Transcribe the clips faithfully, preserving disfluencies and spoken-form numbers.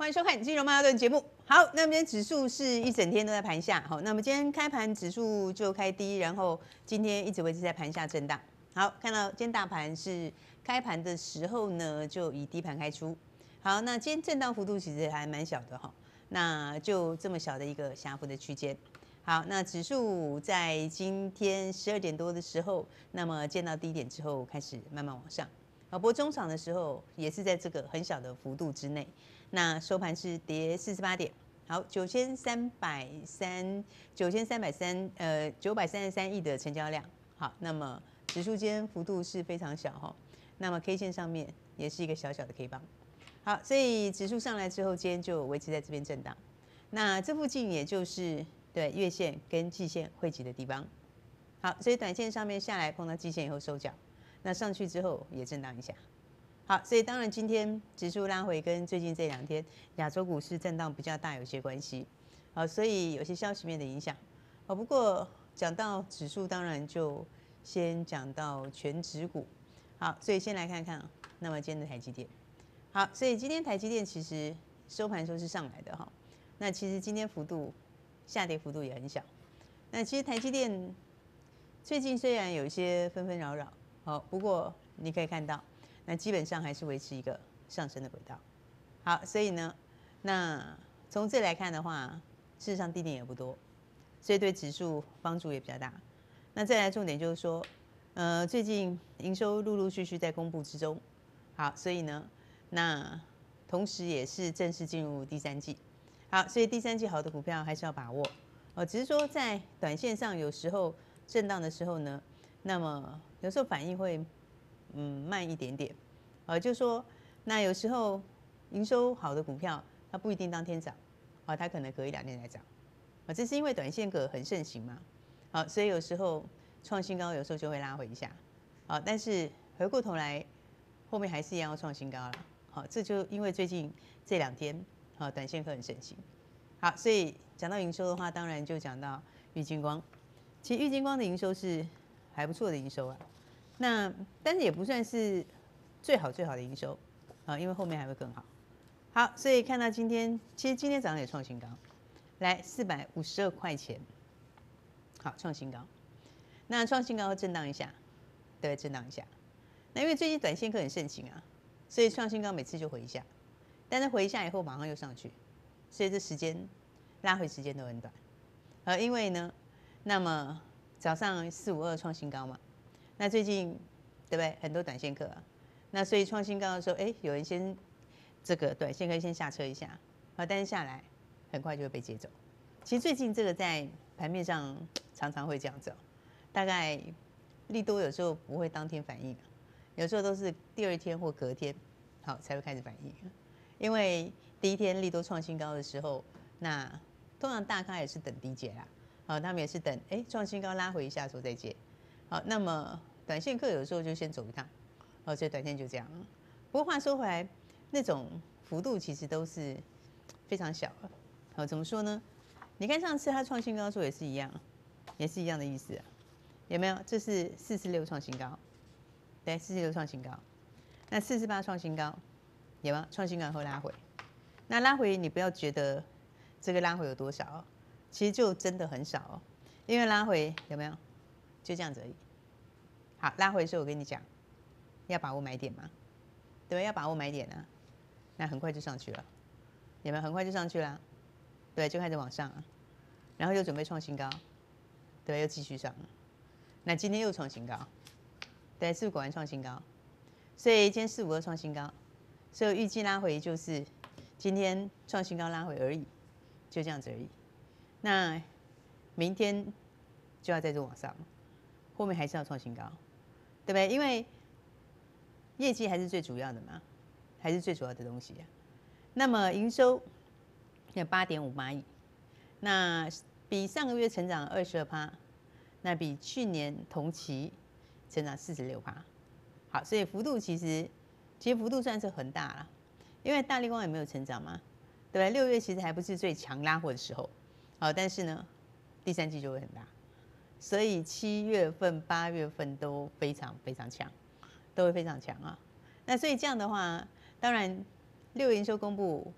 欢迎收看金融曼哈顿节目。好，那么今天指数是一整天都在盘下，好，那么今天开盘指数就开低，然后今天一直维持在盘下震荡。好，看到今天大盘是开盘的时候呢，就以低盘开出。好，那今天震荡幅度其实还蛮小的哈，那就这么小的一个狭幅的区间。好，那指数在今天十二点多的时候，那么见到低点之后，开始慢慢往上。啊，不过中场的时候也是在这个很小的幅度之内。那收盘是跌四十八点，好，九千三百三九千三百三呃九百三十三亿的成交量。好，那么指数间幅度是非常小哈，那么 K 线上面也是一个小小的 K 棒。好，所以指数上来之后，今天就维持在这边震荡。那这附近也就是对月线跟季线汇集的地方。好，所以短线上面下来碰到季线以后收脚，那上去之后也震荡一下。好，所以当然今天指数拉回跟最近这两天亚洲股市震荡比较大有些关系。好，所以有些消息面的影响。好，不过讲到指数，当然就先讲到全指股。好，所以先来看看啊，那么今天的台积电。好，所以今天台积电其实收盘时候是上来的哈。那其实今天幅度下跌幅度也很小。那其实台积电最近虽然有一些纷纷扰扰，好，不过你可以看到。那基本上还是维持一个上升的轨道。好，所以呢，那从这来看的话，事实上低点也不多，所以对指数帮助也比较大。那再来重点就是说，呃，最近营收陆陆续续在公布之中。好，所以呢，那同时也是正式进入第三季。好，所以第三季好的股票还是要把握。哦，只是说在短线上有时候震荡的时候呢，那么有时候反应会。嗯，慢一点点，呃，就说那有时候营收好的股票，它不一定当天涨，啊，它可能隔一两天才涨，啊，这是因为短线股很盛行嘛，好，所以有时候创新高，有时候就会拉回一下，啊，但是回过头来，后面还是一样要创新高了，好，这就因为最近这两天，啊，短线股很盛行，好，所以讲到营收的话，当然就讲到玉晶光，其实玉晶光的营收是还不错的营收啊。那但是也不算是最好最好的营收啊，因为后面还会更好。好，所以看到今天，其实今天早上也创新高，来四百五十二块钱，好创新高。那创新高会震荡一下，对，震荡一下。那因为最近短线客很盛行啊，所以创新高每次就回一下，但是回一下以后马上又上去，所以这时间拉回时间都很短。呃，因为呢，那么早上四五二创新高嘛。那最近对不对？很多短线客啊，那所以创新高的时候，哎，有人先这个短线可以先下车一下，啊，但是下来很快就会被接走。其实最近这个在盘面上常常会这样子，大概利多有时候不会当天反应，有时候都是第二天或隔天好才会开始反应。因为第一天利多创新高的时候，那通常大咖也是等低接啦，好，他们也是等哎创新高拉回一下之后再接。好，那么短线客有时候就先走一趟，哦，所以短线就这样。不过话说回来，那种幅度其实都是非常小的。好，怎么说呢？你看上次它创新高的时候也是一样，也是一样的意思啊，有没有？这是四四六创新高，对，四四六创新高。那四四八创新高，有吗？创新高后拉回，那拉回你不要觉得这个拉回有多少哦，其实就真的很少哦，因为拉回有没有？就这样子而已。好，拉回的时候我跟你讲，要把握买点嘛，对吧？要把握买点啊，那很快就上去了，有没有？很快就上去了，对，就开始往上啊，然后又准备创新高，对，又继续上，那今天又创新高，对，是不是果然创新高？所以今天四五二创新高，所以预计拉回就是今天创新高拉回而已，就这样子而已。那明天就要再做往上，后面还是要创新高。对不对？因为业绩还是最主要的嘛，还是最主要的东西啊。那么营收有八点五八亿，那比上个月成长二十二趴，那比去年同期成长四十六趴。好，所以幅度其实其实幅度算是很大了，因为大立光也没有成长嘛，对不对？六月其实还不是最强拉货的时候，好，但是呢，第三季就会很大。所以七月份、八月份都非常非常强，都会非常强啊。那所以这样的话，当然六月营收公布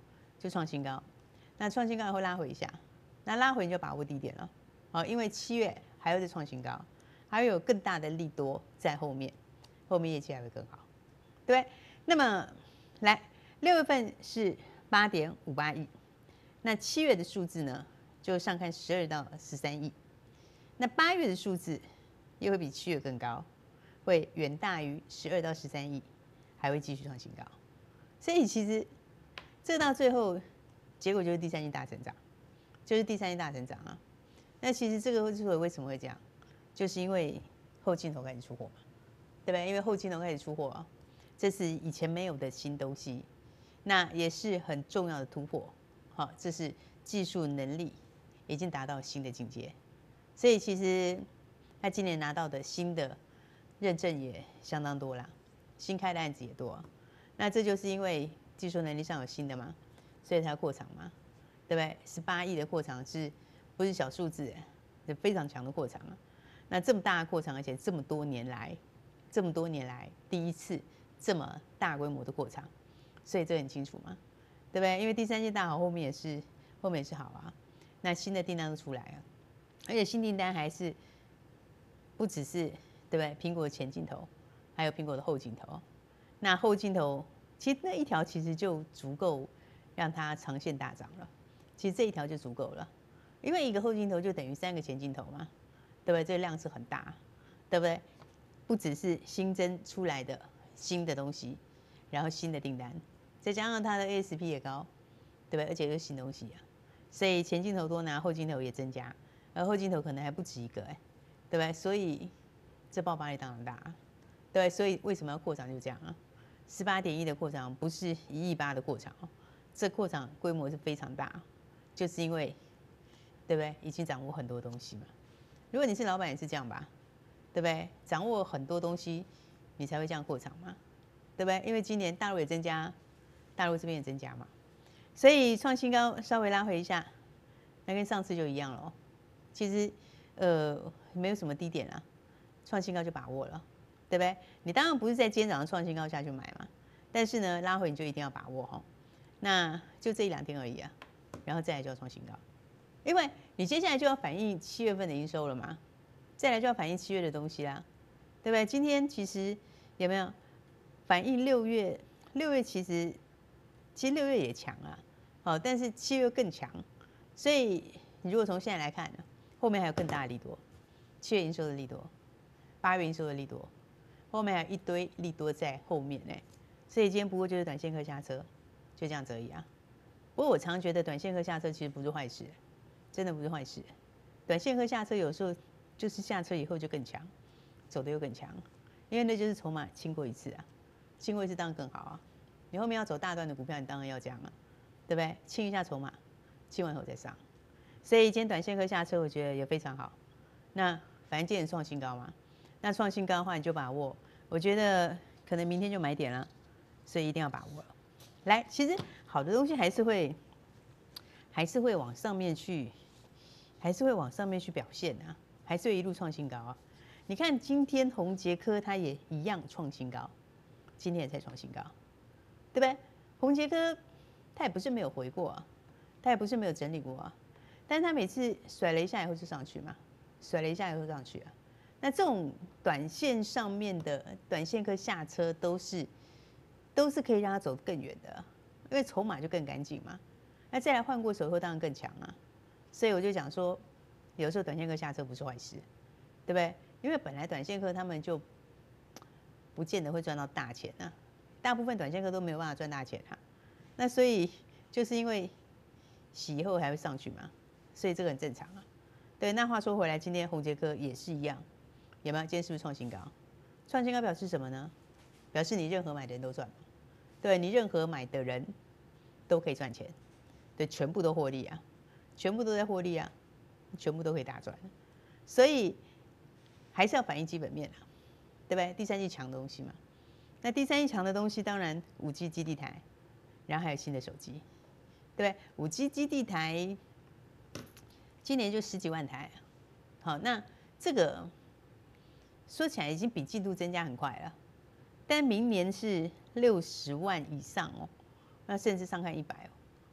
就创新高，那创新高会拉回一下，那拉回你就把握低点了，好，因为七月还会再创新高，还会有更大的利多在后面，后面业绩还会更好，对不对？那么来六月份是八点五八亿，那七月的数字呢，就上看十二到十三亿，那八月的数字又会比七月更高，会远大于十二到十三亿，还会继续创新高，所以其实这到最后结果就是第三季大成长，就是第三季大成长啊。那其实这个之所以为什么会这样，就是因为后镜头开始出货嘛，对不对？因为后镜头开始出货啊，这是以前没有的新东西，那也是很重要的突破。好，这是技术能力已经达到新的境界，所以其实他今年拿到的新的认证也相当多啦，新开的案子也多。那这就是因为技术能力上有新的嘛，所以才扩厂嘛，对不对？十八亿的扩厂是不是小数字？是非常强的扩厂啊。那这么大的扩厂，而且这么多年来，这么多年来第一次这么大规模的扩厂，所以这很清楚嘛，对不对？因为第三季大好，后面也是后面也是好啊。那新的订单都出来了，而且新订单还是不只是对不对？苹果的前镜头，还有苹果的后镜头。那后镜头其实那一条其实就足够让它长线大涨了，其实这一条就足够了，因为一个后镜头就等于三个前镜头嘛，对不对？这个量是很大，对不对？不只是新增出来的新的东西，然后新的订单，再加上它的 A S P 也高，对不对？而且又是新东西啊，所以前镜头多拿，后镜头也增加，而后镜头可能还不止一个哎，对不对？所以这爆发力当然大啊，对，所以为什么要扩厂就这样啊？十八点一的扩厂不是一亿八的扩厂哦，这扩厂规模是非常大，就是因为，对不对？已经掌握很多东西嘛。如果你是老板也是这样吧，对不对？掌握很多东西，你才会这样扩厂嘛，对不对？因为今年大陆也增加，大陆这边也增加嘛，所以创新高稍微拉回一下，那跟上次就一样了哦。其实呃没有什么低点啊，创新高就把握了。对不对？你当然不是在今天早上创新高下去买嘛，但是呢，拉回你就一定要把握哈。那就这一两天而已啊，然后再来就要创新高，因为你接下来就要反映七月份的营收了嘛，再来就要反映七月的东西啦，对不对？今天其实有没有反映六月？六月其实其实六月也强啊，好，但是七月更强，所以你如果从现在来看呢，后面还有更大的利多，七月营收的利多，八月营收的利多。后面还有一堆利多在后面呢，所以今天不过就是短线客下车，就这样子而已啊。不过我常觉得短线客下车其实不是坏事，真的不是坏事。短线客下车有时候就是下车以后就更强，走得又更强，因为那就是筹码清过一次啊，清过一次当然更好啊。你后面要走大段的股票，你当然要这样啊，对不对？清一下筹码，清完后再上。所以今天短线客下车，我觉得也非常好。那反正今天创新高嘛。那创新高的话，你就把握。我觉得可能明天就买点了，所以一定要把握了。来，其实好的东西还是会，还是会往上面去，还是会往上面去表现啊，还是会一路创新高啊。你看今天宏捷科它也一样创新高，今天也才创新高，对不对？宏捷科它也不是没有回过啊，它也不是没有整理过啊，但是它每次甩了一下以后就上去嘛，甩了一下以后上去啊。那这种短线上面的短线客下车都是都是可以让它走更远的，因为筹码就更干净嘛。那再来换过手以后当然更强啊。所以我就讲说，有时候短线客下车不是坏事，对不对？因为本来短线客他们就不见得会赚到大钱啊，大部分短线客都没有办法赚大钱啊。那所以就是因为洗以后还会上去嘛，所以这个很正常啊。对，那话说回来，今天宏捷科也是一样。有没有？今天是不是创新高？创新高表示什么呢？表示你任何买的人都赚，对你任何买的人都可以赚钱，对，全部都获利啊，全部都在获利啊，全部都可以大赚，所以还是要反映基本面啊，对不对？第三季强的东西嘛，那第三季强的东西，当然五 G 基地台，然后还有新的手机，对不对？五 G 基地台今年就十几万台，好，那这个。说起来已经比进度增加很快了，但明年是六十万以上哦，那甚至上看一百哦，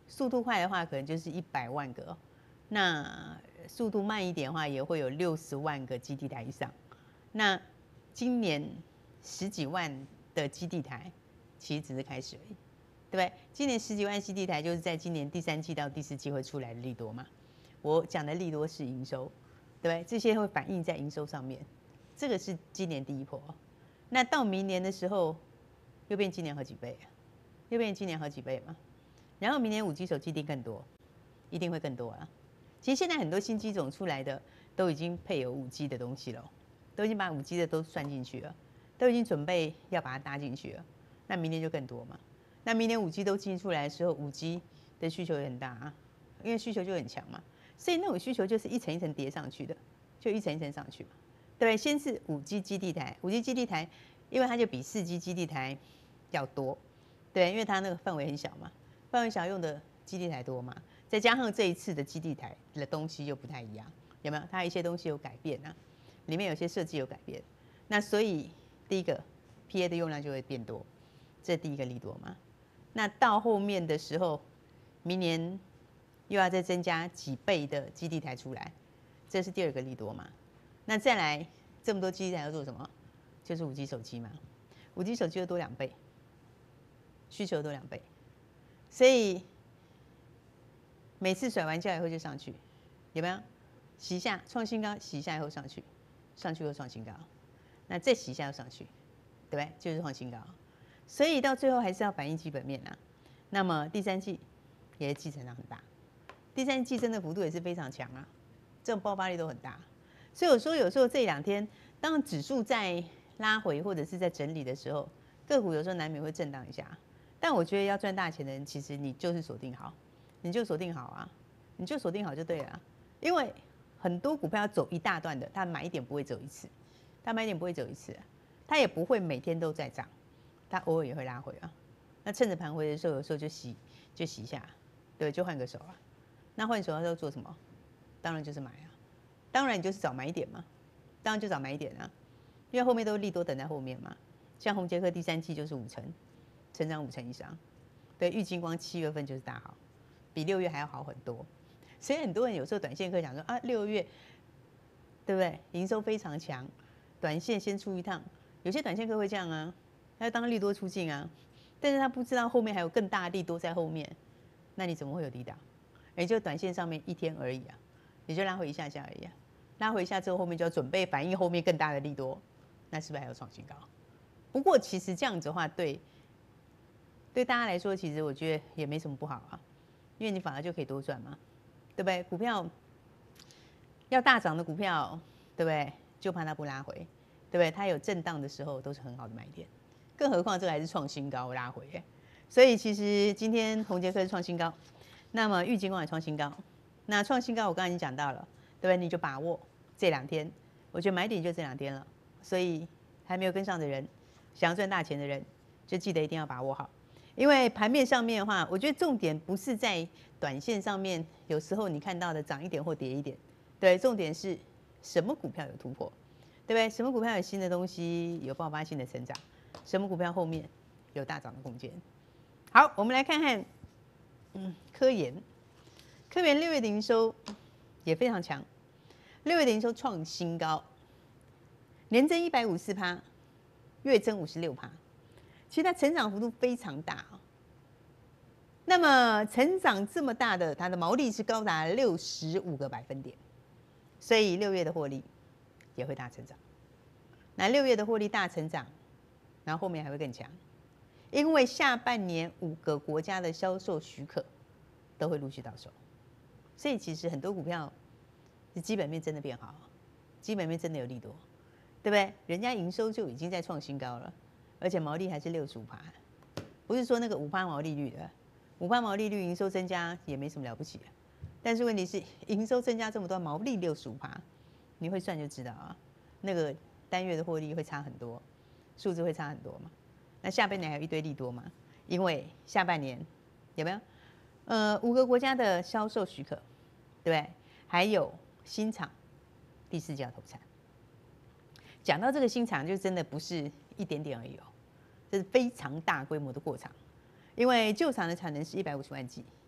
速度快的话，可能就是一百万个、哦；那速度慢一点的话，也会有六十万个基地台以上。那今年十几万的基地台，其实只是开始而已，对不对？今年十几万基地台，就是在今年第三季到第四季会出来的利多嘛。我讲的利多是营收，对不对？这些会反映在营收上面，这个是今年第一波。那到明年的时候，又变今年好几倍啊，又变今年好几倍嘛。然后明年五 G 手机一定更多，一定会更多啊。其实现在很多新机种出来的都已经配有五 G 的东西了，都已经把五 G 的都算进去了，都已经准备要把它搭进去了。那明年就更多嘛。那明年五 G 都进出来的时候，五 G 的需求也很大啊，因为需求就很强嘛。所以那种需求就是一层一层叠上去的，就一层一层上去嘛。对，先是五 G 基地台，五 G 基地台，因为它就比四 G 基地台要多，对，因为它那个范围很小嘛，范围小用的基地台多嘛，再加上这一次的基地台的东西又不太一样，有没有？它一些东西有改变啊，里面有些设计有改变，那所以第一个 P A 的用量就会变多，这第一个利多嘛。那到后面的时候，明年又要再增加几倍的基地台出来，这是第二个利多嘛。那再来这么多基地台要做什么？就是五 G 手机嘛，五 G 手机又多两倍，需求多两倍，所以每次甩完价以后就上去，有没有？洗一下创新高，洗一下以后上去，上去又创新高，那再洗一下又上去，对不对？就是创新高。所以到最后还是要反映基本面啊。那么第三季也是季成长很大，第三季真的幅度也是非常强啊，这种爆发力都很大。所以我说有时候这两天，当指数在拉回或者是在整理的时候，个股有时候难免会震荡一下。但我觉得要赚大钱的人，其实你就是锁定好，你就锁定好啊，你就锁定好就对了啊。因为很多股票要走一大段的，它买一点不会走一次，它买一点不会走一次啊，它也不会每天都在涨，它偶尔也会拉回啊。那趁着盘回的时候，有时候就洗就洗一下，对，就换个手啊。那换手的时候做什么？当然就是买啊，当然你就是找买点嘛，当然就找买点啊，因为后面都利多等在后面嘛。像宏捷科第三季就是五成，成长五成以上，对，玉晶光七月份就是大好，比六月还要好很多。所以很多人有时候短线客讲说啊，六月对不对？营收非常强，短线先出一趟，有些短线客会这样啊，他要当利多出尽啊。但是他不知道后面还有更大的利多在后面，那你怎么会有低档？也就短线上面一天而已啊，也就拉回一下下而已啊，拉回一下之后，后面就要准备反映后面更大的利多，那是不是还有创新高？不过其实这样子的话，对对大家来说，其实我觉得也没什么不好啊，因为你反而就可以多赚嘛，对不对？股票要大涨的股票，对不对？就怕它不拉回，对不对？它有震荡的时候都是很好的买点。更何况这个还是创新高拉回耶，所以其实今天宏捷科是创新高，那么玉晶光也创新高，那创新高我刚才已经讲到了，对不对？你就把握这两天，我觉得买点就这两天了，所以还没有跟上的人，想要赚大钱的人，就记得一定要把握好，因为盘面上面的话，我觉得重点不是在短线上面，有时候你看到的涨一点或跌一点，对，重点是什么股票有突破，对不对？什么股票有新的东西，有爆发性的成长。什么股票后面有大涨的空间？好，我们来看看，嗯，科研，科研六月的营收也非常强，六月的营收创新高，年增一百五十四趴，月增五十六趴，其实它成长幅度非常大啊。那么成长这么大的，它的毛利是高达六十五个百分点，所以六月的获利也会大成长。那六月的获利大成长。然后后面还会更强，因为下半年五个国家的销售许可都会陆续到手，所以其实很多股票是基本面真的变好，基本面真的有利多，对不对？人家营收就已经在创新高了，而且毛利还是六十五趴，不是说那个五趴毛利率的，五趴毛利率营收增加也没什么了不起的，但是问题是营收增加这么多，毛利六十五趴，你会算就知道啊，那个单月的获利会差很多。数字会差很多嘛？那下半年还有一堆利多嘛？因为下半年有没有？呃，五个国家的销售许可，对不对？还有新厂第四季要投产。讲到这个新厂，就真的不是一点点而已哦，这是非常大规模的过厂。因为旧厂的产能是一百五十万剂，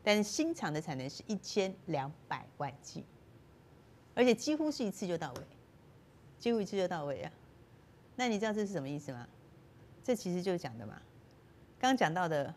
但是新厂的产能是一千两百万剂，而且几乎是一次就到位，几乎一次就到位啊。那你知道这是什么意思吗？这其实就是讲的嘛，刚刚讲到的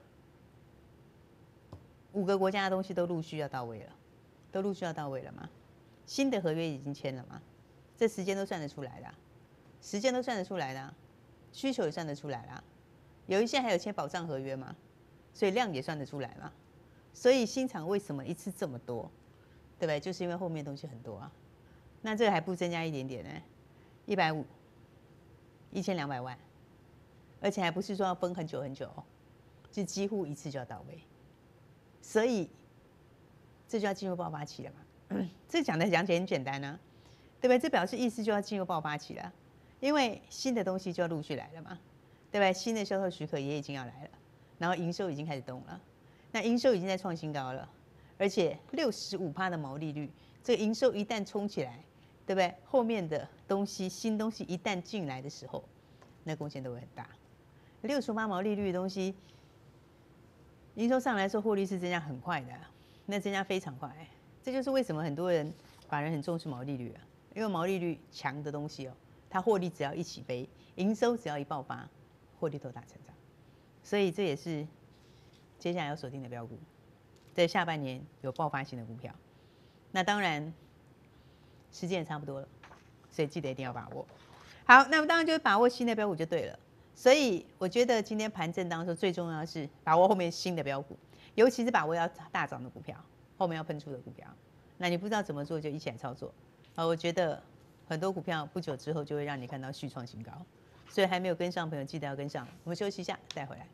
五个国家的东西都陆续要到位了，都陆续要到位了嘛。新的合约已经签了嘛，这时间都算得出来了，时间都算得出来了，需求也算得出来了。有一些还有签保障合约嘛，所以量也算得出来嘛。所以新厂为什么一次这么多，对不对？就是因为后面东西很多啊。那这个还不增加一点点呢？一百五，一千两百万，而且还不是说要分很久很久，是几乎一次就要到位。所以这就要进入爆发期了嘛。这讲的讲解很简单啊，对不对？这表示意思就要进入爆发期了，因为新的东西就要陆续来了嘛。对不对？新的销售许可也已经要来了，然后营收已经开始动了，那营收已经在创新高了，而且六十五趴的毛利率，这个营收一旦冲起来，对不对？后面的东西新东西一旦进来的时候，那贡献都会很大。六十五趴毛利率的东西，营收上来的时候，获利是增加很快的，那增加非常快。这就是为什么很多人法人很重视毛利率啊，因为毛利率强的东西哦，它获利只要一起飞，营收只要一爆发。获利都大成长，所以这也是接下来要锁定的标股，在下半年有爆发性的股票。那当然时间也差不多了，所以记得一定要把握。好，那么当然就是把握新的标股就对了。所以我觉得今天盘震荡的时候，最重要的是把握后面新的标股，尤其是把握要大涨的股票，后面要喷出的股票。那你不知道怎么做，就一起来操作。啊，我觉得很多股票不久之后就会让你看到续创新高。所以还没有跟上的朋友，记得要跟上。我们休息一下，再回来。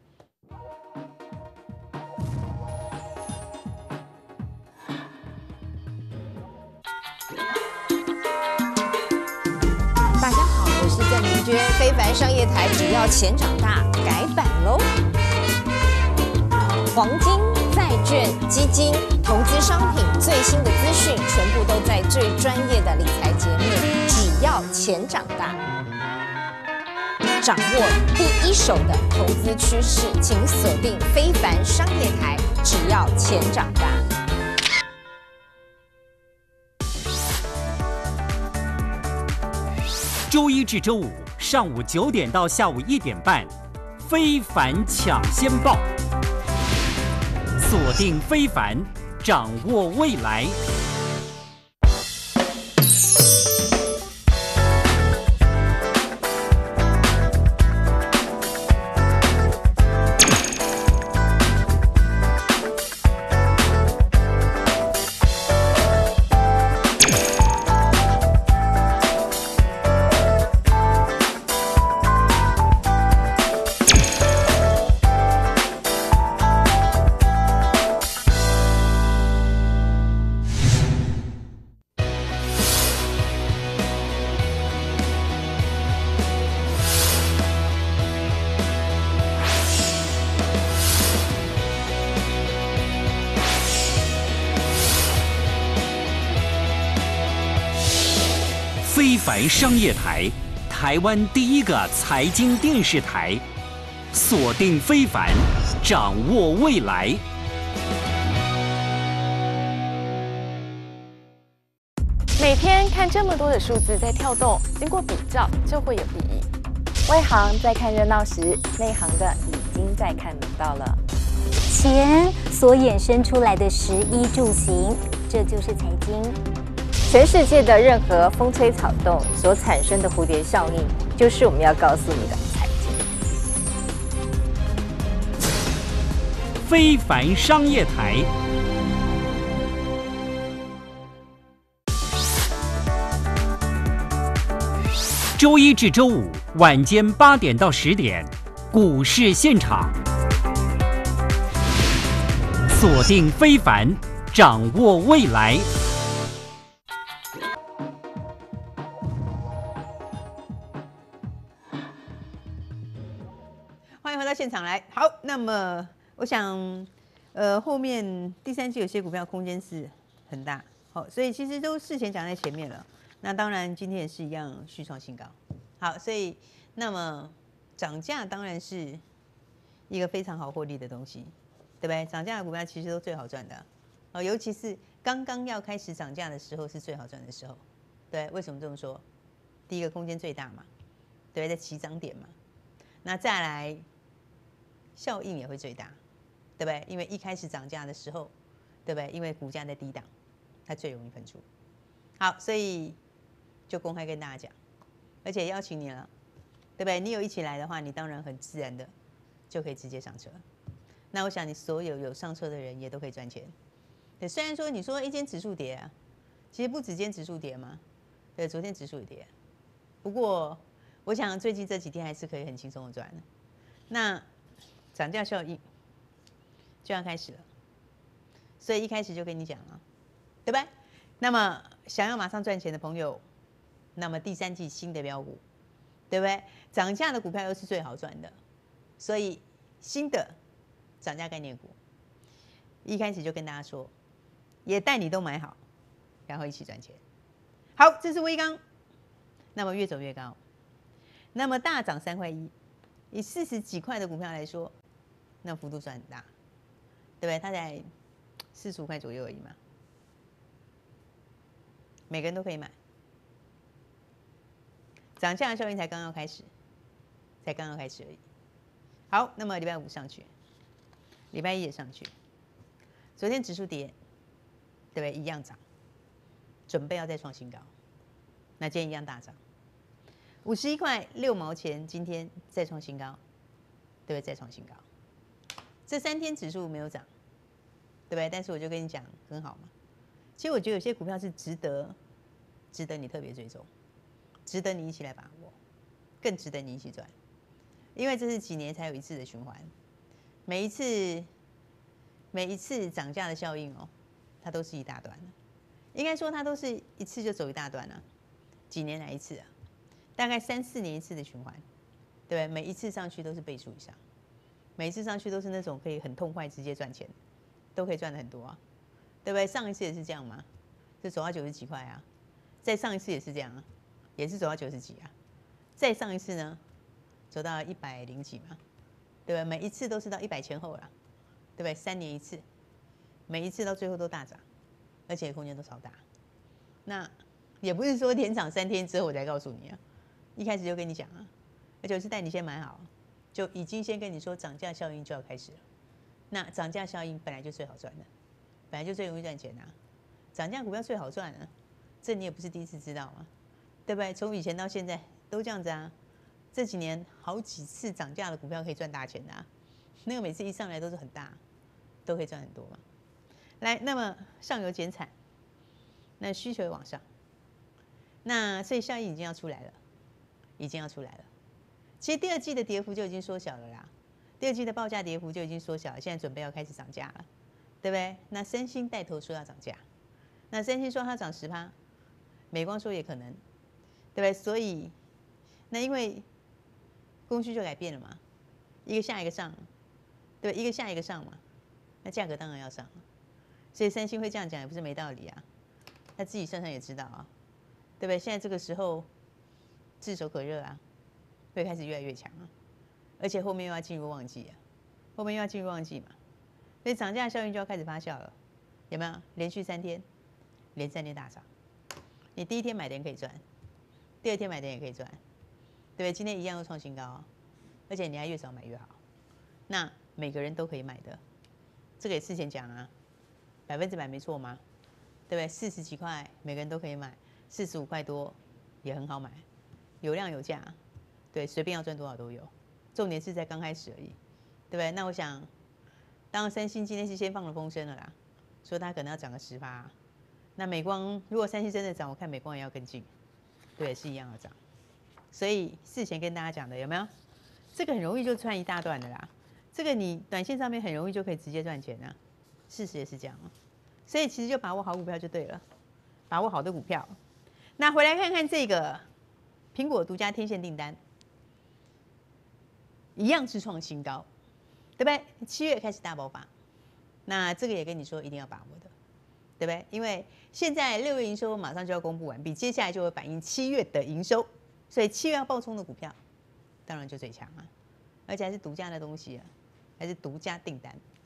大家好，我是郑明娟，非凡商业台只要钱长大改版喽。黄金、债券、基金、投资商品最新的资讯，全部都在最专业的理财节目，只要钱长大。掌握第一手的投资趋势，请锁定非凡商业台，只要钱长大。 周一至周五上午九点到下午一点半，非凡抢先报，锁定非凡，掌握未来。非凡商业台，台湾第一个财经电视台，锁定非凡，掌握未来。 每天看这么多的数字在跳动，经过比较就会有意义。外行在看热闹时，内行的已经在看门道了。 钱所衍生出来的食衣住行，这就是财经。 全世界的任何风吹草动所产生的蝴蝶效应，就是我们要告诉你的财经。 非凡商业台。周一至周五晚间八点到十点，股市现场，锁定非凡，掌握未来。 欢迎回到现场来。好，那么我想，呃，后面第三季有些股票空间是很大，好，所以其实都事前讲在前面了。那当然今天也是一样续创新高。好，所以那么涨价当然是一个非常好获利的东西。 对不对？涨价的股票其实都最好赚的，哦，尤其是刚刚要开始涨价的时候是最好赚的时候。对，为什么这么说？第一个空间最大嘛，对不对？在起涨点嘛，那再来效应也会最大，对不对？因为一开始涨价的时候，对不对？因为股价在低档，它最容易喷出。好，所以就公开跟大家讲，而且邀请你了，对不对？你有一起来的话，你当然很自然的就可以直接上车。那我想你所有有上车的人也都可以赚钱。对，虽然说你说一间指数跌啊，其实不止间指数跌嘛，对，昨天指数也跌。不过我想最近这几天还是可以很轻松的赚的。那涨价效应就要开始了，所以一开始就跟你讲了，对吧？那么想要马上赚钱的朋友，那么第三季新的标股，对不对？涨价的股票又是最好赚的，所以新的涨价概念股，一开始就跟大家说，也带你都买好，然后一起赚钱。好，这是威刚，那么越走越高，那么大涨三块一，以四十几块的股票来说，那幅度算很大，对不对？它才四十五块左右而已嘛，每个人都可以买。涨价的效应才刚刚开始，才刚刚开始而已。好，那么礼拜五上去，礼拜一也上去，昨天指数跌，对不对？一样涨，准备要再创新高。那今天一样大涨，五十一块六毛钱，今天再创新高，对不对？再创新高。这三天指数没有涨，对不对？但是我就跟你讲，很好嘛。其实我觉得有些股票是值得，值得你特别追踪，值得你一起来把握，更值得你一起赚。因为这是几年才有一次的循环，每一次每一次涨价的效应哦，它都是一大段的。应该说它都是一次就走一大段啊，几年来一次啊，大概三四年一次的循环，对不对？每一次上去都是倍数以上，每一次上去都是那种可以很痛快直接赚钱，都可以赚的很多啊，对不对？上一次也是这样嘛，就走到九十几块啊，再上一次也是这样啊，也是走到九十几啊，再上一次呢，走到一百零几嘛，对不对？每一次都是到一百前后啦，对不对？三年一次，每一次到最后都大涨，而且空间都超大。那也不是说连涨三天之后我才告诉你啊，一开始就跟你讲啊，而且我是带你先买好，就已经先跟你说涨价效应就要开始了。那涨价效应本来就最好赚的，本来就最容易赚钱啊，涨价股票最好赚啊，这你也不是第一次知道嘛，对不对？从以前到现在都这样子啊。这几年好几次涨价的股票可以赚大钱的啊，那个每次一上来都是很大，都可以赚很多嘛。来，那么上游减产，那需求也往上，那所以效应已经要出来了，已经要出来了。其实第二季的跌幅就已经缩小了啦，第二季的报价跌幅就已经缩小了，现在准备要开始涨价了，对不对？那三星带头说要涨价，那三星说它涨十趴，美光说也可能，对不对？所以那因为供需就改变了嘛，一个下一个上，对，一个下一个上嘛，那价格当然要上了。所以三星会这样讲也不是没道理啊，他自己算算也知道啊，对不对？现在这个时候炙手可热啊，会开始越来越强啊，而且后面又要进入旺季啊，后面又要进入旺季嘛，所以涨价效应就要开始发酵了，有没有？连续三天，连三天大涨，你第一天买的人可以赚，第二天买的人也可以赚。对不对？今天一样又创新高，而且你还越早买越好。那每个人都可以买的，这个也事前讲啊，百分之百没错吗？对不对？四十几块每个人都可以买，四十五块多也很好买，有量有价，对，随便要赚多少都有。重点是在刚开始而已，对不对？那我想，当然三星今天是先放了风声了啦，说它可能要涨个十趴。那美光如果三星真的涨，我看美光也要跟进，对，是一样的涨。所以事前跟大家讲的有没有？这个很容易就赚一大段的啦。这个你短线上面很容易就可以直接赚钱啊，事实也是这样啊。所以其实就把握好股票就对了，把握好的股票。那回来看看这个苹果独家天线订单，一样是创新高，对不对？七月开始大爆发，那这个也跟你说一定要把握的，对不对？因为现在六月营收马上就要公布完毕，接下来就会反映七月的营收。所以七月要爆冲的股票，当然就最强啊，而且还是独家的东西啊，还是独家订单。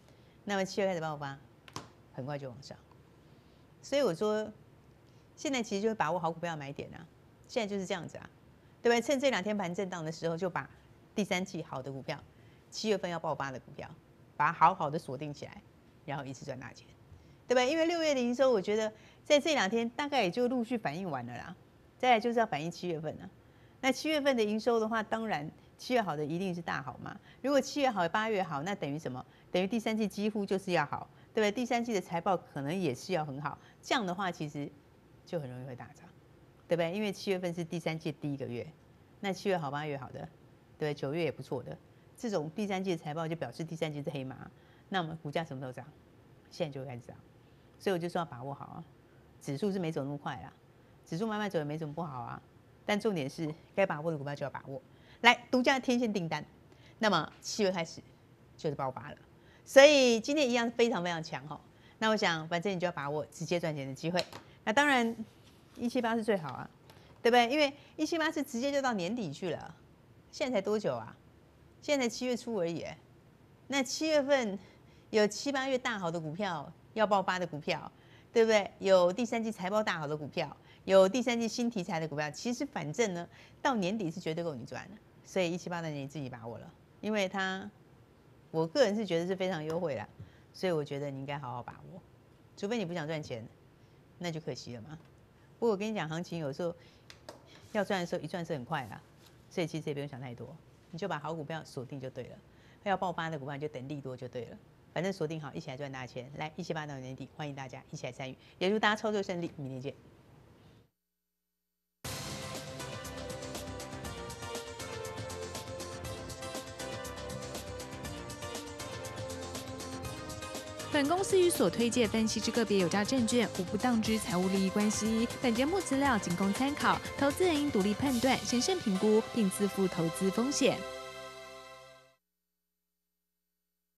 那么七月开始爆发，很快就往上。所以我说，现在其实就是把握好股票的买点啊，现在就是这样子啊，对不对？趁这两天盘震荡的时候，就把第三季好的股票，七月份要爆发的股票，把它好好的锁定起来，然后一次赚大钱，对不对？因为六月的营收，我觉得在这两天大概也就陆续反映完了啦，再来就是要反映七月份了。那七月份的营收的话，当然七月好的一定是大好嘛。如果七月好，八月好，那等于什么？等于第三季几乎就是要好，对不对？第三季的财报可能也是要很好，这样的话其实就很容易会大涨，对不对？因为七月份是第三季第一个月，那七月好，八月好的，对不对？九月也不错的，这种第三季的财报就表示第三季是黑马，那么股价什么时候涨？现在就会开始涨，所以我就说要把握好啊。指数是没走那么快啦，指数慢慢走也没什么不好啊。但重点是该把握的股票就要把握。来，独家天线订单，那么七月开始就是爆发了，所以今天一样非常非常强哈。那我想，反正你就要把握直接赚钱的机会。那当然，一七八是最好啊，对不对？因为一七八是直接就到年底去了，现在才多久啊？现在才七月初而已。那七月份有七八月大好的股票要爆发的股票，对不对？有第三季财报大好的股票。有第三季新题材的股票，其实反正呢，到年底是绝对够你赚的，所以一七八的你自己把握了，因为它，我个人是觉得是非常优惠啦，所以我觉得你应该好好把握，除非你不想赚钱，那就可惜了嘛。不过我跟你讲，行情有时候要赚的时候，一赚是很快啦，所以其实也不用想太多，你就把好股票锁定就对了，要爆发的股票你就等利多就对了。反正锁定好，一起来赚大钱。来，一七八到年底，欢迎大家一起来参与，也祝大家操作顺利，明天见。 本公司与所推介分析之个别有价证券无不当之财务利益关系。本节目资料仅供参考，投资人应独立判断、审慎评估，并自负投资风险。